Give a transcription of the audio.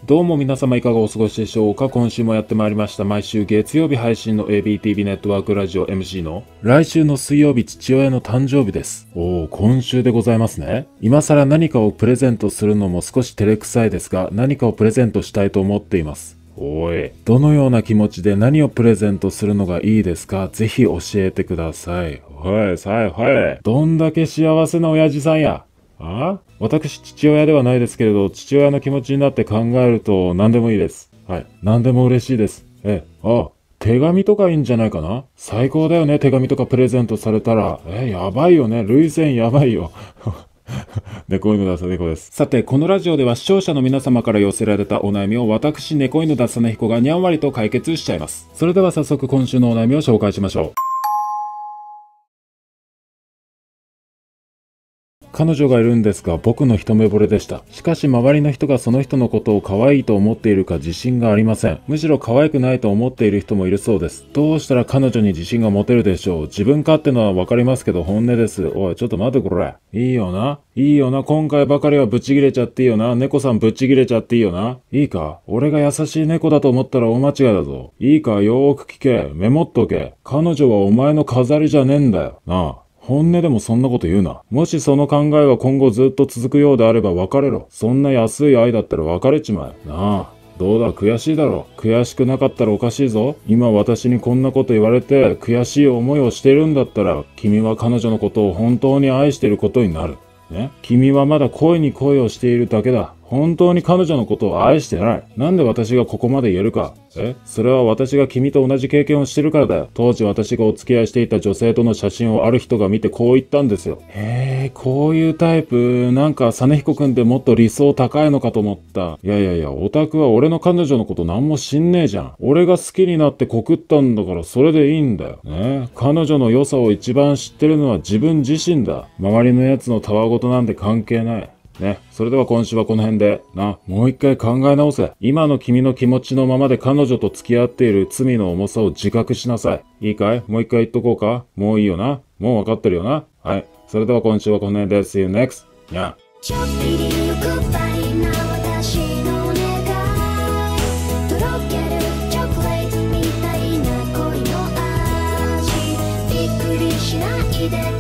どうも皆様いかがお過ごしでしょうか。今週もやってまいりました。毎週月曜日配信の ABTV ネットワークラジオ MC の来週の水曜日父親の誕生日です。今週でございますね。今更何かをプレゼントするのも少し照れくさいですが、何かをプレゼントしたいと思っています。どのような気持ちで何をプレゼントするのがいいですか？ぜひ教えてください。どんだけ幸せな親父さんや。私父親ではないですけれど、父親の気持ちになって考えると何でもいいです。何でも嬉しいです。手紙とかいいんじゃないかな？最高だよね、手紙とかプレゼントされたら。やばいよね。涙腺やばいよ。猫犬ださねこです。さて、このラジオでは視聴者の皆様から寄せられたお悩みを私、猫犬ださねひこがにゃんわりと解決しちゃいます。それでは早速今週のお悩みを紹介しましょう。彼女がいるんですが、僕の一目惚れでした。しかし周りの人がその人のことを可愛いと思っているか自信がありません。むしろ可愛くないと思っている人もいるそうです。どうしたら彼女に自信が持てるでしょう。自分勝手のはわかりますけど本音です。おい、ちょっと待ってこれ。いいよな。今回ばかりはブチギレちゃっていいよな。猫さんブチギレちゃっていいよな。いいか？俺が優しい猫だと思ったら大間違いだぞ。いいか？よーく聞け。メモっとけ。彼女はお前の飾りじゃねえんだよ。なあ。本音でもそんなこと言うな。もしその考えが今後ずっと続くようであれば別れろ。そんな安い愛だったら別れちまえ。なあ。どうだ、悔しいだろ。悔しくなかったらおかしいぞ。今私にこんなこと言われて悔しい思いをしているんだったら、君は彼女のことを本当に愛していることになる。ね。君はまだ恋に恋をしているだけだ。本当に彼女のことを愛してない。なんで私がここまで言えるか。それは私が君と同じ経験をしてるからだよ。当時私がお付き合いしていた女性との写真をある人が見てこう言ったんですよ。こういうタイプ、なんか実彦くんってもっと理想高いのかと思った。いや、オタクは俺の彼女のことなんも知んねえじゃん。俺が好きになって告ったんだからそれでいいんだよ。ね。彼女の良さを一番知ってるのは自分自身だ。周りのやつのたわごとなんて関係ない。ね。それでは今週はこの辺で。もう一回考え直せ。今の君の気持ちのままで彼女と付き合っている罪の重さを自覚しなさい。いいかい？もう一回言っとこうか？もういいよな？もうわかってるよな？はい。それでは今週はこの辺で。See you next. にゃ。ちょっぴり欲張りな私の願い。とろけるチョコレートみたいな恋の味。びっくりしないで